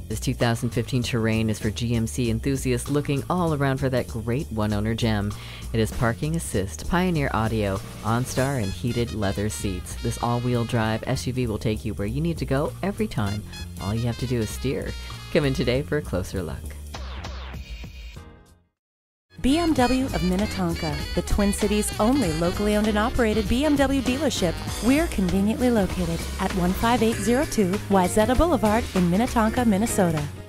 This 2015 Terrain is for GMC enthusiasts looking all around for that great one-owner gem. It has parking assist, Pioneer audio, OnStar, and heated leather seats. This all-wheel drive SUV will take you where you need to go every time. All you have to do is steer. Come in today for a closer look. BMW of Minnetonka, the Twin Cities' only locally owned and operated BMW dealership. We're conveniently located at 15802 Wayzata Boulevard in Minnetonka, Minnesota.